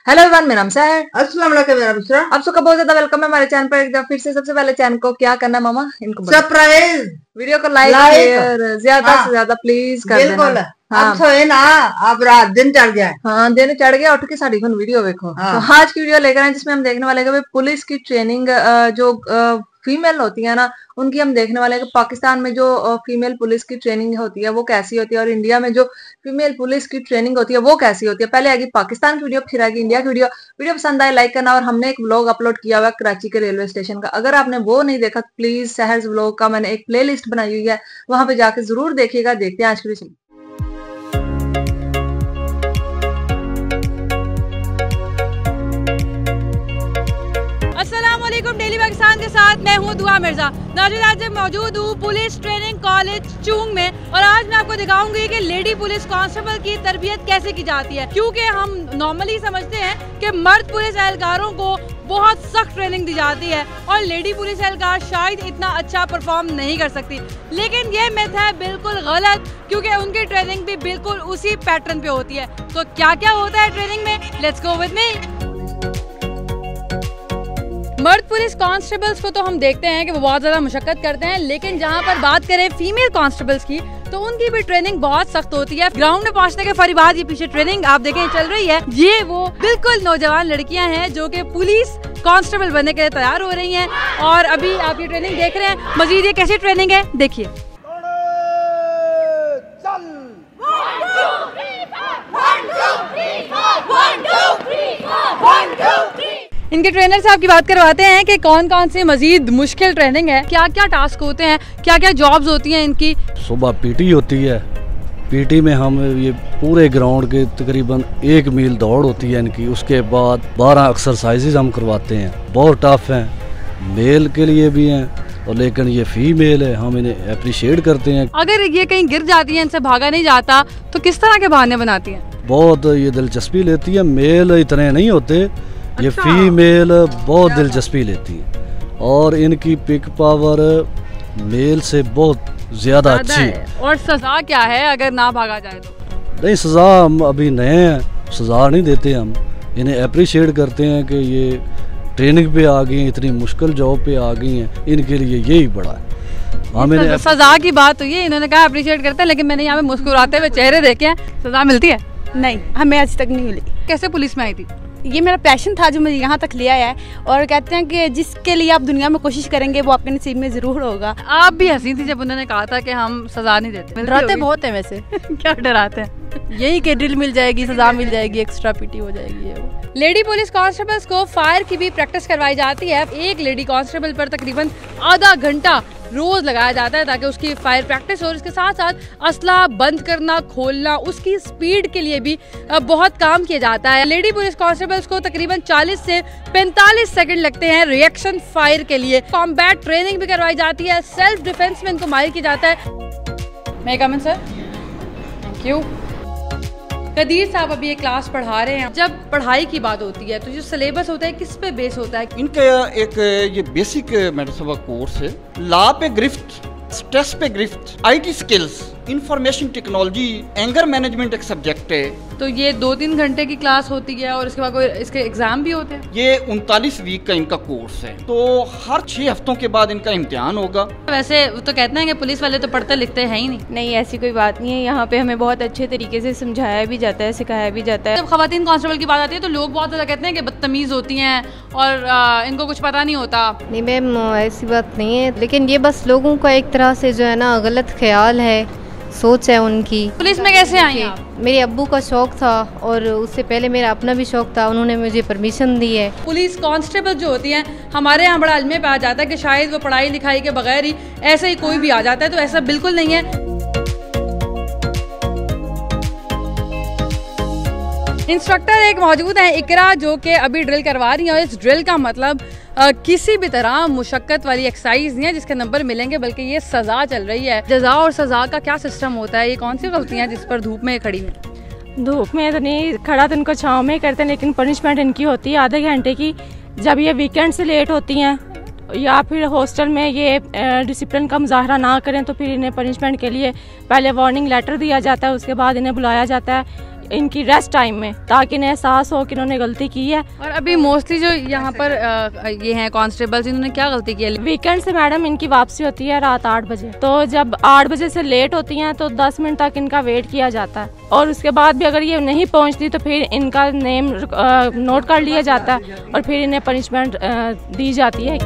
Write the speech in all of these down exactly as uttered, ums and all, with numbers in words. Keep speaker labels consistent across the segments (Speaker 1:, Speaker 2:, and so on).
Speaker 1: Hello everyone, मेरा नाम है।
Speaker 2: अस्सलाम वालेकुम मेरा बुशरा।
Speaker 1: आप सबका बहुत ज्यादा वेलकम है हमारे चैनल पर एक बार फिर से। सबसे पहले चैनल को क्या करना मामा, इनको
Speaker 2: सरप्राइज,
Speaker 1: वीडियो को लाइक शेयर ज्यादा हाँ, से ज्यादा प्लीज कर देना।
Speaker 2: बिल्कुल हाँ। अब सोए ना, अब रात दिन चढ़ गया।
Speaker 1: हाँ, दिन चढ़ गया, उठ के साड़ी खन वीडियो देखो। हाँ। तो आज की वीडियो लेकर आए जिसमें हम देखने वाले हैं पुलिस की ट्रेनिंग जो फीमेल होती है ना, उनकी हम देखने वाले हैं कि पाकिस्तान में जो फीमेल पुलिस की ट्रेनिंग होती है वो कैसी होती है और इंडिया में जो फीमेल पुलिस की ट्रेनिंग होती है वो कैसी होती है। पहले आएगी पाकिस्तान की वीडियो, फिर आएगी इंडिया की वीडियो। वीडियो पसंद आए लाइक करना। और हमने एक व्लॉग अपलोड किया हुआ है कराची के रेलवे स्टेशन का, अगर आपने वो नहीं देखा तो प्लीज सहर्स व्लॉग का मैंने एक प्ले लिस्ट बनाई हुई है, वहां पे जाके जरूर देखिएगा। देखते हैं आज की वीडियो। अस्सलामुअलैकुम, डेली पाकिस्तान के साथ मैं हूँ दुआ मिर्जा। नाज़रीन, आज मैं मौजूद हूँ पुलिस ट्रेनिंग कॉलेज चूंग में और आज मैं आपको दिखाऊंगी कि लेडी पुलिस कांस्टेबल की तरबियत कैसे की जाती है। क्योंकि हम नॉर्मली समझते हैं कि मर्द पुलिस एहलकारों को बहुत सख्त ट्रेनिंग दी जाती है और लेडी पुलिस एहलकार शायद इतना अच्छा परफॉर्म नहीं कर सकती, लेकिन ये मिथ है बिल्कुल गलत, क्योंकि उनकी ट्रेनिंग भी बिल्कुल उसी पैटर्न पे होती है। तो क्या क्या होता है ट्रेनिंग में, लेट्स गो विद मी। मर्द पुलिस कांस्टेबल्स को तो हम देखते हैं कि वो बहुत ज़्यादा मुशक्कत करते हैं, लेकिन जहाँ पर बात करें फीमेल कांस्टेबल्स की तो उनकी भी ट्रेनिंग बहुत सख्त होती है। ग्राउंड में पहुँचने के फौरी बाद ये पीछे ट्रेनिंग आप देखें चल रही है, ये वो बिल्कुल नौजवान लड़कियां हैं जो कि पुलिस कांस्टेबल बनने के लिए तैयार हो रही हैं और अभी आप ये ट्रेनिंग देख रहे हैं। मजीद ये कैसी ट्रेनिंग है देखिए। इनके ट्रेनर से आपकी बात करवाते हैं कि कौन कौन सी मजीद मुश्किल ट्रेनिंग है, क्या क्या टास्क होते हैं, क्या क्या जॉब्स होती हैं इनकी।
Speaker 3: सुबह पीटी होती है, पीटी में हम ये पूरे ग्राउंड के तकरीबन एक मील दौड़ होती है इनकी। उसके बाद बारह एक्सरसाइजेज हम करवाते हैं, बहुत टफ हैं, मेल के लिए भी हैं और लेकिन ये फीमेल है, हम इन्हें अप्रिशिएट करते हैं।
Speaker 1: अगर ये कहीं गिर जाती है, इनसे भागा नहीं जाता, तो किस तरह के बहाने बनाती हैं?
Speaker 3: बहुत ये दिलचस्पी लेती है, मेल इतने नहीं होते, ये अच्छा। फीमेल बहुत दिलचस्पी लेती है और इनकी पिक पावर मेल से बहुत ज्यादा अच्छी है।
Speaker 1: और सजा क्या है अगर ना भागा जाए तो?
Speaker 3: नहीं, सजा हम अभी नए हैं, सजा नहीं देते, हम इन्हें अप्रिशिएट करते हैं कि ये ट्रेनिंग पे आ गई, इतनी मुश्किल जॉब पे आ गई हैं, इनके लिए यही बड़ा है। हमें
Speaker 1: सजा की बात हुई है, इन्होंने कहा अप्रिशिएट करते हैं, लेकिन मैंने यहाँ पे मुस्कुराते हुए चेहरे देखे हैं। सजा मिलती है?
Speaker 4: नहीं, हमें आज तक नहीं मिली।
Speaker 1: कैसे पुलिस में आई थी?
Speaker 4: ये मेरा पैशन था जो मुझे यहाँ तक ले आया है और कहते हैं कि जिसके लिए आप दुनिया में कोशिश करेंगे वो आपके नसीब में जरूर होगा।
Speaker 1: आप भी हंसी थी जब उन्होंने कहा था कि हम सजा नहीं देते।
Speaker 4: डराते बहुत है वैसे।
Speaker 1: क्या डराते हैं?
Speaker 4: यही कि ड्रिल मिल जाएगी, सजा मिल जाएगी, एक्स्ट्रा पीटी हो जाएगी। है वो।
Speaker 1: लेडी पुलिस कांस्टेबल्स को फायर की भी प्रैक्टिस करवाई जाती है। एक लेडी कांस्टेबल पर तकरीबन आधा घंटा रोज लगाया जाता है ताकि उसकी फायर प्रैक्टिस हो और इसके साथ साथ असला बंद करना खोलना, उसकी स्पीड के लिए भी बहुत काम किया जाता है। लेडी पुलिस कांस्टेबल्स को तकरीबन चालीस से पैंतालीस सेकंड लगते हैं रिएक्शन फायर के लिए। कॉम्बैट ट्रेनिंग भी करवाई जाती है, सेल्फ डिफेंस में इनको माहिर किया जाता है। मैं come in sir, thank you. Qadeer साहब अभी ये क्लास पढ़ा रहे हैं। जब पढ़ाई की बात होती है तो जो सिलेबस होता है किस पे बेस होता है?
Speaker 5: इनका एक ये बेसिक मेरे सब कोर्स है, लॉ पे गिरफ्त, स्ट्रेस पे गिरफ्त, IT skills, information technology, anger management एक सब्जेक्ट है।
Speaker 1: तो ये दो तीन घंटे की क्लास होती है और इसके बाद कोई इसके एग्जाम भी होते हैं?
Speaker 5: ये उनतालीस वीक का इनका कोर्स है, तो हर छह हफ्तों के बाद इनका इम्तिहान होगा।
Speaker 1: वैसे तो कहते हैं कि पुलिस वाले तो पढ़ते लिखते हैं ही नहीं।
Speaker 4: नहीं, ऐसी कोई बात नहीं है, यहाँ पे हमें बहुत अच्छे तरीके से समझाया भी जाता है, सिखाया भी जाता है।
Speaker 1: जब खवातीन कांस्टेबल की बात आती है तो लोग बहुत ज्यादा कहते हैं कि बदतमीज होती हैं और आ, इनको कुछ पता नहीं होता।
Speaker 6: नहीं मैम, ऐसी बात नहीं है, लेकिन ये बस लोगों का एक तरह से जो है ना गलत ख्याल है, सोच है उनकी।
Speaker 1: पुलिस में कैसे आई आप?
Speaker 6: मेरे अब्बू का शौक था और उससे पहले मेरा अपना भी शौक था, उन्होंने मुझे परमिशन दी है।
Speaker 1: पुलिस कांस्टेबल जो होती हैं हमारे यहाँ बड़ा अलमे पे आ जाता है कि शायद वो पढ़ाई लिखाई के बगैर ही ऐसे ही कोई भी आ जाता है, तो ऐसा बिल्कुल नहीं है। इंस्ट्रक्टर एक मौजूद है इकरा, जो कि अभी ड्रिल करवा रही है और इस ड्रिल का मतलब आ, किसी भी तरह मुशक्कत वाली एक्सरसाइज नहीं है जिसके नंबर मिलेंगे, बल्कि ये सजा चल रही है। जजा और सजा का क्या सिस्टम होता है? ये कौन सी गलतियां हैं जिस पर धूप में खड़ी में?
Speaker 4: धूप में तो नहीं खड़ा, तो इनको छाँव में करते हैं, लेकिन पनिशमेंट इनकी होती है आधे घंटे की। जब ये वीकेंड से लेट होती हैं या फिर हॉस्टल में ये डिसिप्लिन का मुजाहरा ना करें तो फिर इन्हें पनिशमेंट के लिए पहले वार्निंग लेटर दिया जाता है, उसके बाद इन्हें बुलाया जाता है। इनकी रेस्ट टाइम में, ताकि इन्हें एहसास हो कि इन्होंने गलती की है।
Speaker 1: और अभी मोस्टली जो यहाँ पर अ, ये हैं कांस्टेबल्स, इन्होंने क्या गलती की है?
Speaker 4: वीकेंड से मैडम इनकी वापसी होती है रात आठ बजे, तो जब आठ बजे से लेट होती हैं तो दस मिनट तक इनका वेट किया जाता है, और उसके बाद भी अगर ये नहीं पहुँचती तो फिर इनका नेम नोट कर लिया जाता है और फिर इन्हें पनिशमेंट दी जाती है।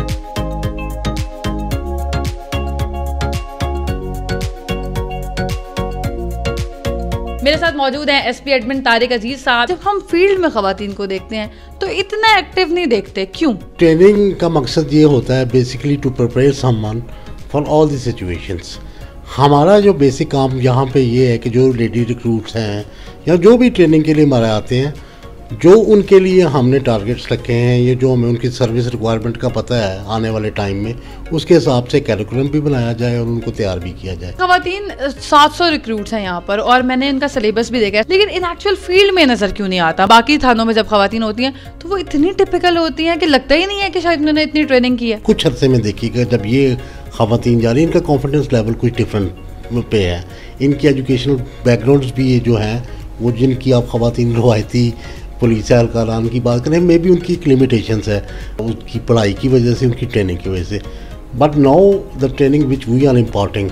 Speaker 1: मेरे साथ मौजूद हैं एसपी एडमिन तारिक अजीज साहब। जब हम फील्ड में खवातीन को देखते हैं तो इतना एक्टिव नहीं देखते, क्यों?
Speaker 7: ट्रेनिंग का मकसद ये होता है basically to prepare someone for all the situations. हमारा जो बेसिक काम यहाँ पे ये है कि जो लेडी रिक्रूट्स हैं या जो भी ट्रेनिंग के लिए हमारे आते हैं, जो उनके लिए हमने टारगेट्स रखे हैं, ये जो हमें उनकी सर्विस रिक्वायरमेंट का पता है आने वाले टाइम में, उसके हिसाब से कैरिकुलम भी बनाया जाए और उनको तैयार भी किया जाए।
Speaker 1: खवातीन सात सौ रिक्रूट्स हैं यहाँ पर और मैंने इनका सिलेबस भी देखा है, लेकिन इन एक्चुअल फील्ड में नजर क्यों नहीं आता? बाकी थानों में जब खवातीन होती हैं तो वो इतनी टिपिकल होती हैं कि लगता ही नहीं है कि शायद उन्होंने इतनी ट्रेनिंग की है।
Speaker 7: कुछ अरसे में देखिएगा जब ये खवातीन जा रही हैं, इनका कॉन्फिडेंस लेवल कुछ डिफरेंट पे है। इनकी एजुकेशनल बैकग्राउंड्स भी ये जो हैं, वो जिनकी आप खवातीन रवायती पुलिस एहलकारान की बात करें, मे भी उनकी एक लिमिटेशंस है उसकी पढ़ाई की वजह से, उनकी ट्रेनिंग की वजह से। But now the training which we are importing,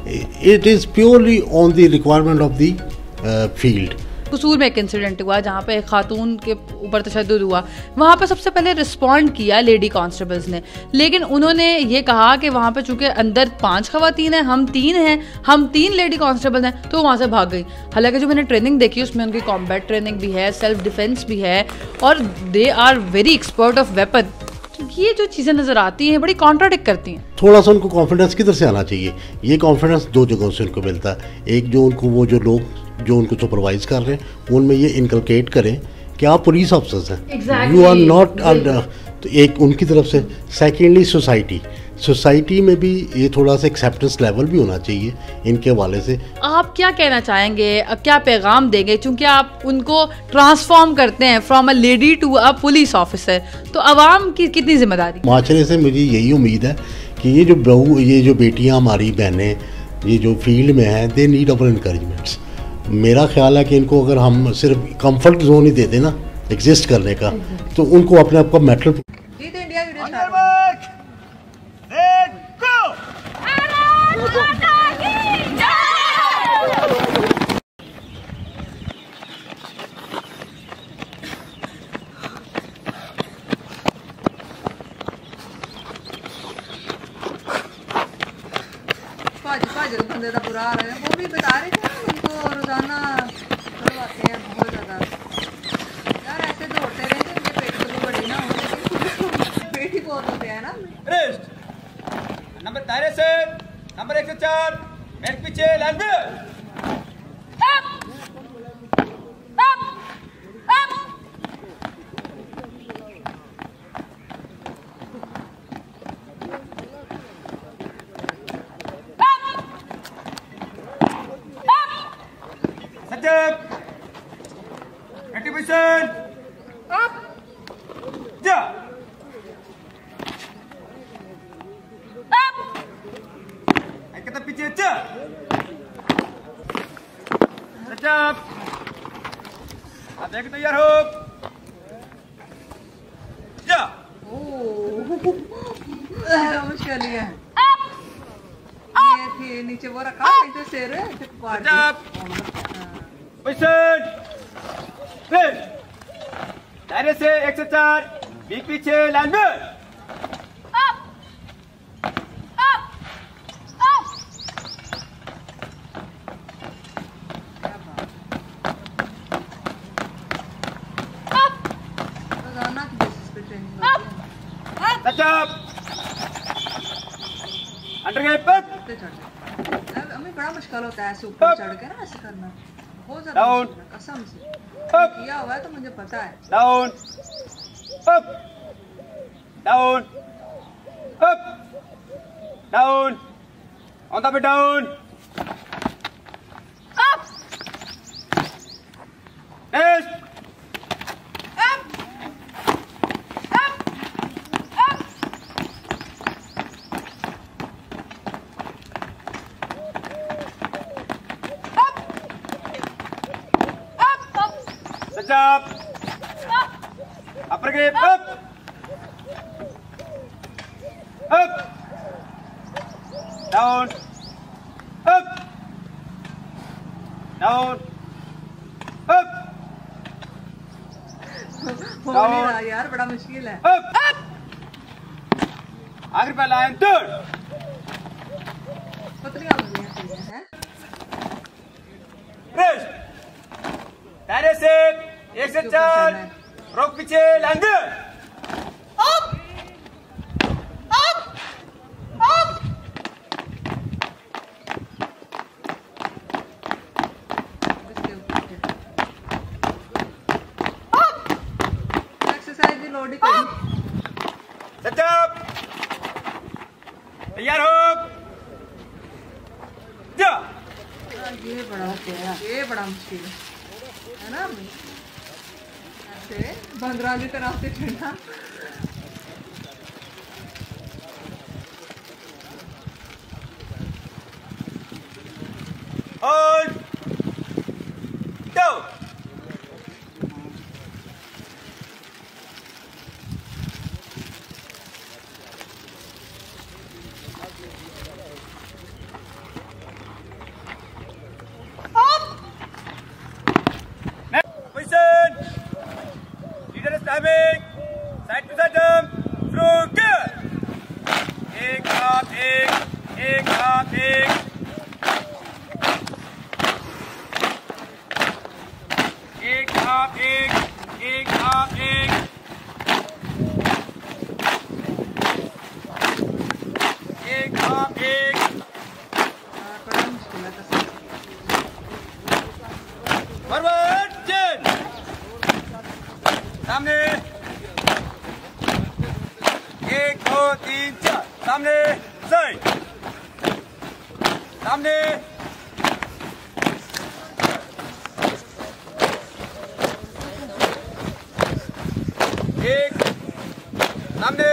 Speaker 7: it is purely on the requirement of the field.
Speaker 1: Kasur में एक इंसिडेंट हुआ जहाँ पे एक खातून के ऊपर तशद्दुद हुआ। वहाँ पे सबसे पहले रिस्पॉन्ड किया लेडी कांस्टेबल्स ने, लेकिन उन्होंने ये कहा कि वहाँ पे चूंकि अंदर पांच खवातीन हैं, हम तीन हैं, हम तीन लेडी कांस्टेबल हैं, तो वहाँ से भाग गई। हालांकि जो मैंने ट्रेनिंग देखी उसमें उनकी कॉम्बैट ट्रेनिंग भी है, सेल्फ डिफेंस भी है और they are very expert of weapon. ये जो चीज़ें नज़र आती हैं बड़ी कॉन्ट्राडिक्ट करती हैं।
Speaker 7: थोड़ा सा उनको कॉन्फिडेंस किधर से आना चाहिए? ये कॉन्फिडेंस दो जगहों से उनको मिलता है। एक जो उनको वो जो लोग जो उनको सुपरवाइज कर रहे हैं उनमें ये इनकलकेट करें कि आप पुलिस ऑफिसर्स हैं, यू आर नॉट अंडर, तो एक उनकी तरफ से। सेकेंडली सोसाइटी सोसाइटी में भी ये थोड़ा सा एक्सेप्टेंस लेवल भी होना चाहिए इनके हवाले से।
Speaker 1: आप क्या कहना चाहेंगे, क्या पैगाम देंगे, क्योंकि आप उनको ट्रांसफॉर्म करते हैं from a lady to a police officer, तो आवाम की कितनी जिम्मेदारी?
Speaker 7: माशरे से मुझे यही उम्मीद है कि ये जो बहू ये जो बेटियां हमारी बहनें ये जो फील्ड में हैं, दे नीड अवर इनकरेजमेंट्स। मेरा ख्याल है कि इनको अगर हम सिर्फ कंफर्ट जोन ही दे दें ना एग्जिस्ट करने का, तो उनको अपने आप का मेटल
Speaker 2: बंदे का बुरा हाल है, वो भी बता रहे थे उनको रोजाना करवाते हैं बहुत ज्यादा। यार ऐसे दौड़ते रहे उनके पेट तो बड़े ना हो, लेकिन पेट ही बहुत होते हैं ना।
Speaker 8: रेस्ट नंबर दायरे से नंबर एक सौ चार मेट पीछे लाइन में एक्टिवेशन जा एक तो पीछे जा सचप आप देख तैयार हो जा।
Speaker 2: मुश्किल ही है ये थी नीचे वो रखा नीचे शेर है
Speaker 8: दायरे से एक सौ चार बीच पीछे लाइन में
Speaker 2: रोजाना की बेसिस पे ट्रेनिंग होती है।
Speaker 8: अंडर गए पक
Speaker 2: हमें बड़ा मुश्किल होता है ऐसे ऊपर चढ़ के ना ऐसे करना, बहुत ज्यादा मुश्किल है, कसम से किया हुआ है तो मुझे पता है।
Speaker 8: Down up down up down on the way down up next stop. Upper grip up. Up. Down. Up. Down. Up.
Speaker 2: हो नहीं रहा यार, बड़ा मुश्किल है।
Speaker 8: Up. आखिर पे लाइन third.
Speaker 2: पतलियां हो गई हैं।
Speaker 8: Rest. दायरे से एक से चार. रोक पीछे लंगर. Up. Up. Up.
Speaker 2: एक्सरसाइज भी लोड ही करें।
Speaker 8: Set up. तैयार हो. जा.
Speaker 2: ये बड़ा है, ये बड़ा मुश्किल है, है ना? ऐसे बंदरा की तरह से चढ़ना।
Speaker 8: Hold. Go. Position. Leader is timing. Side to side jump. Through gear. एक हाथ एक, एक हाथ एक. एक हाथ एक, एक हाथ एक. एक हाथ एक.
Speaker 2: बड़ा मुश्किल है कसम।
Speaker 8: Forward chain. सामने. एक दो तीन चार. सामने. साइड. सामने. एक. सामने.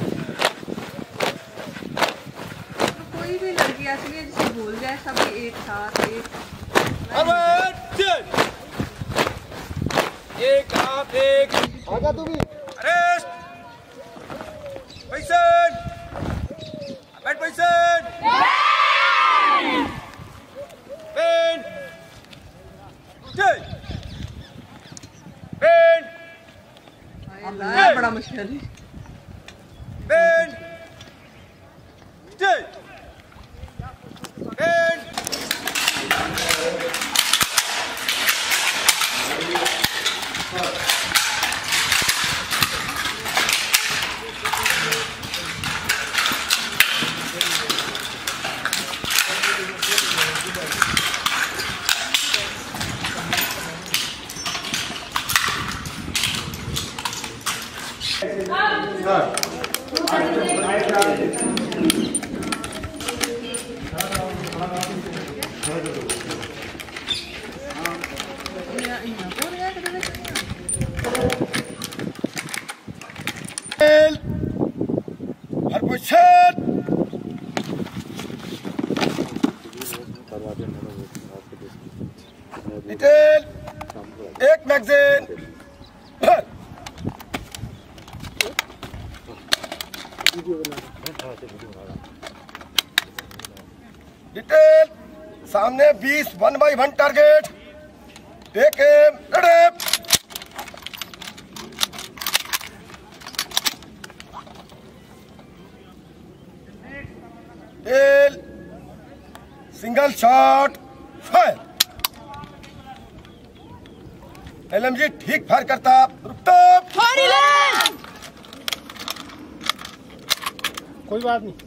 Speaker 2: कोई भी लड़की ऐसी नहीं है जिसे भूल जाए, सभी एक साथ एक।
Speaker 8: Forward chain. एक हाथ एक. आजा तू भी. रेस्ट. पोजीशन. बैठ पोजीशन. बेंड. चल. बेंड.
Speaker 2: अल्लाह, बड़ा मुश्किल है।
Speaker 8: बेंड. चल. बेंड. हर पोजीशन. डिटेल. एक मैगजीन. डिटेल. सामने बीस one by one target. Take aim. Ready. Tell. Single shot. Fire. LMG ठीक फायर करता. रुकता. कोई बात नहीं.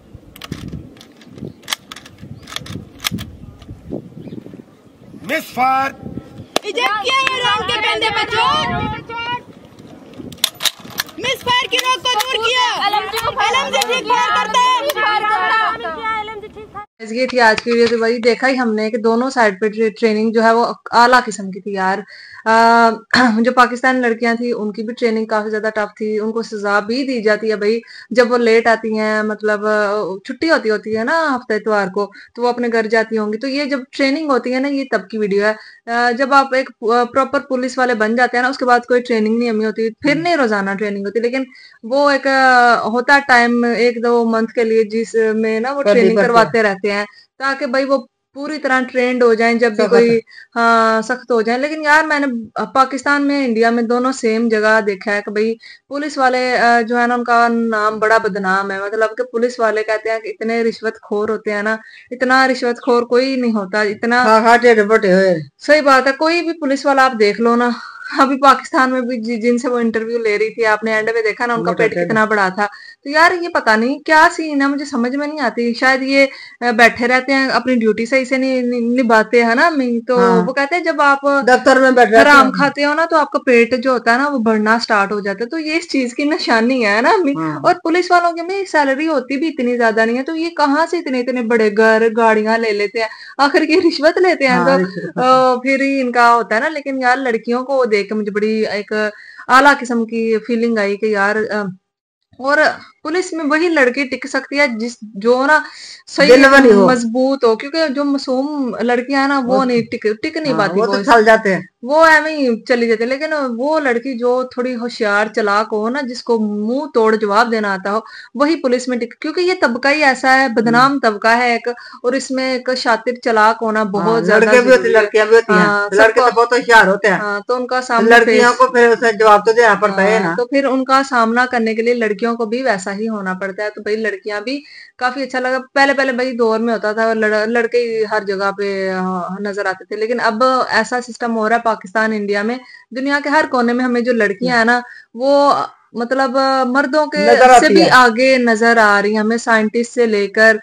Speaker 8: Miss fire.
Speaker 9: इजेक्ट किया है राउंड के कंधे पे चोट. मिस फायर की रोक को दूर किया. एलएमजी ठीक फायर करता है.
Speaker 2: गाइस ये थी आज की वीडियो। तो भाई देखा ही हमने कि दोनों साइड पे ट्रेनिंग जो है वो आला किस्म की थी यार। आ, जो पाकिस्तानी लड़कियां थी उनकी भी ट्रेनिंग काफी ज्यादा टफ थी, उनको सजा भी दी जाती है भाई जब वो लेट आती हैं, मतलब छुट्टी होती होती है ना हफ्ते इतवार को, तो वो अपने घर जाती होंगी। तो ये जब ट्रेनिंग होती है ना, ये तब की वीडियो है। जब आप एक प्रॉपर पुलिस वाले बन जाते हैं ना, उसके बाद कोई ट्रेनिंग नहीं हमें होती, फिर नहीं रोजाना ट्रेनिंग होती, लेकिन वो एक होता टाइम एक दो मंथ के लिए जिसमें ना वो ट्रेनिंग करवाते रहते हैं ताकि भाई वो पूरी तरह ट्रेंड हो जाएं जब भी कोई हाँ सख्त हो जाए। लेकिन यार मैंने पाकिस्तान में इंडिया में दोनों सेम जगह देखा है कि भाई पुलिस वाले जो है ना उनका नाम बड़ा बदनाम है। मतलब कि पुलिस वाले कहते हैं कि इतने रिश्वतखोर होते हैं ना, इतना रिश्वतखोर कोई नहीं होता इतना। हाँ हाँ सही बात है, कोई भी पुलिस वाला आप देख लो ना, अभी पाकिस्तान में भी जिनसे वो इंटरव्यू ले रही थी आपने एंड में देखा ना, उनका पेट कितना बड़ा था। तो यार ये पता नहीं क्या सीन है, मुझे समझ में नहीं आती। शायद ये बैठे रहते हैं, अपनी ड्यूटी सही से नहीं निभाते है ना अम्मी। तो हाँ। वो कहते हैं जब आप दफ्तर में बैठ आराम खाते हो ना तो आपका पेट जो होता है ना वो बढ़ना स्टार्ट हो जाता है। तो ये इस चीज की निशानी है ना अम्मी। हाँ। और पुलिस वालों की में सैलरी होती भी इतनी ज्यादा नहीं है, तो ये कहाँ से इतने इतने बड़े घर गाड़ियां ले लेते हैं, आखिर की रिश्वत लेते हैं। हाँ, तो फिर ही इनका होता है ना। लेकिन यार लड़कियों को देख के मुझे बड़ी एक आला किस्म की फीलिंग आई कि यार और पुलिस में वही लड़की टिक सकती है जिस जो ना सही मजबूत हो, क्योंकि जो मासूम लड़कियां ना वो नहीं टिक टिक नहीं पाती, वो तो चल जाते हैं, वो ऐਵੇਂ ही चली जाती है। लेकिन वो लड़की जो थोड़ी होशियार चालाक हो ना, जिसको मुंह तोड़ जवाब देना आता हो, वही पुलिस में टिक, क्योंकि ये तबका ही ऐसा है, बदनाम तबका है एक। और इसमें एक शातिर चालाक होना बहुत ज्यादा, लड़के भी होती है लड़कियां भी होती हैं, लड़के तो बहुत होशियार होते हैं, तो उनका सामना लड़कियों को फिर उसे जवाब तो देना पड़ता है ना। तो फिर उनका सामना करने के लिए लड़कियों को भी वैसा ही होना पड़ता है। तो भाई लड़कियां भी काफी अच्छा लगा। पहले पहले भाई दौर में होता था लड़, लड़के हर जगह पे नजर आते थे, लेकिन अब ऐसा सिस्टम हो रहा है पाकिस्तान इंडिया में, दुनिया के हर कोने में हमें जो लड़कियां है ना वो मतलब मर्दों के से भी आगे नजर आ रही है। हमें साइंटिस्ट से लेकर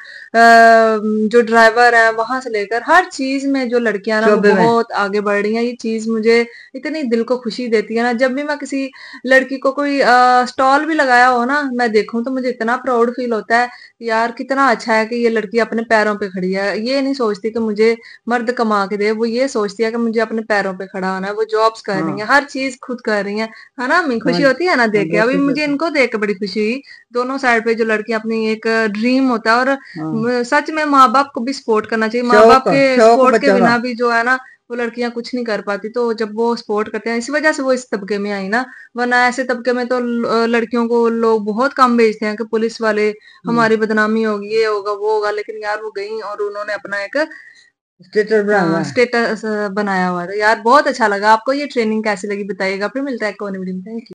Speaker 2: जो ड्राइवर है वहां से लेकर हर चीज में जो लड़कियां ना बहुत आगे बढ़ रही हैं। ये चीज मुझे इतनी दिल को खुशी देती है ना। जब भी मैं किसी लड़की को कोई स्टॉल भी लगाया हो ना, मैं देखूं तो मुझे इतना प्राउड फील होता है यार, कितना अच्छा है कि ये लड़की अपने पैरों पे खड़ी है। ये नहीं सोचती कि मुझे मर्द कमा के दे, वो ये सोचती है कि मुझे अपने पैरों पे खड़ा होना है। वो जॉब्स कर रही है, हर चीज खुद कर रही है, है ना। मैं खुशी होती है ना देख के। अभी मुझे इनको देख के बड़ी खुशी हुई, दोनों साइड पे जो लड़कियां अपनी एक ड्रीम होता है। और सच में माँ बाप को भी सपोर्ट करना चाहिए। माँ बाप के सपोर्ट के बिना भी जो है ना वो लड़कियां कुछ नहीं कर पाती। तो जब वो सपोर्ट करते हैं, इसी वजह से वो इस तबके में आई ना, वरना ऐसे तबके में तो लड़कियों को लोग बहुत कम भेजते हैं कि पुलिस वाले हमारी बदनामी होगी, ये होगा वो होगा। लेकिन यार वो गई और उन्होंने अपना एक स्टेटस बनाया स्टेटस बनाया हुआ था। यार बहुत अच्छा लगा। आपको ये ट्रेनिंग कैसी लगी बताइएगा। फिर मिलता है कौन वीडियो में। Thank you.